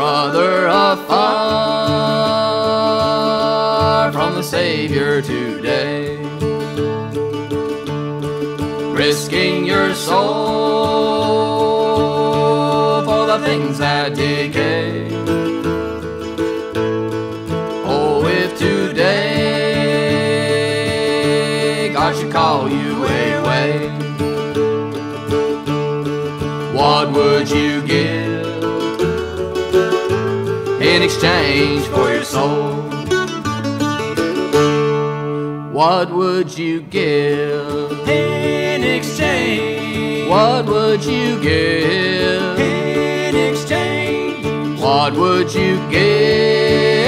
brother afar from the Savior today, risking your soul for the things that decay. Oh, if today God should call you away, what would you give in exchange for your soul? What would you give in exchange? What would you give In exchange? What would you give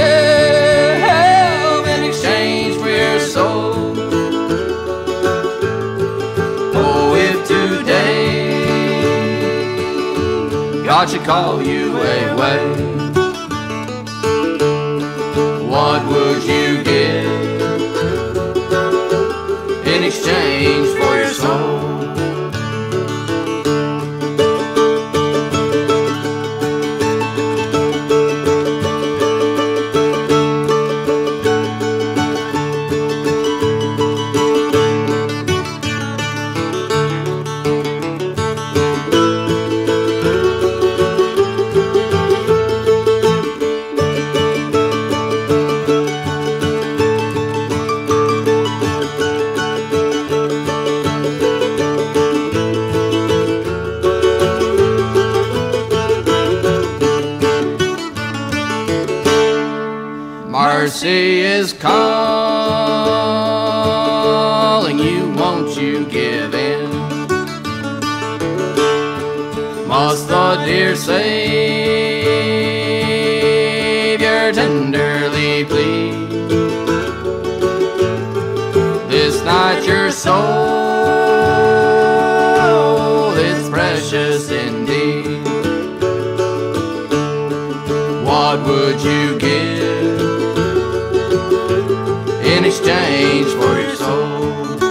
in exchange for your soul? Oh, if today God should call you away, what would you give in exchange for your soul? Mercy is calling you, won't you give in? Must the dear Savior tenderly plead? This night your soul is precious indeed. What would you give in exchange for your soul?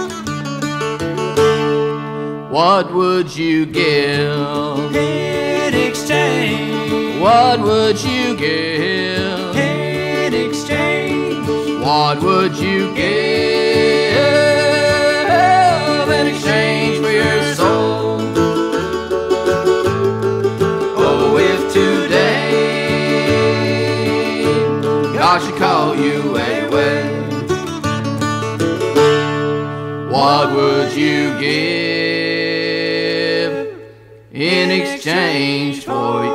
What would you give In exchange? What would you give In exchange? What would you give in exchange for your soul? Oh, if today God should call you away, what would you give in exchange for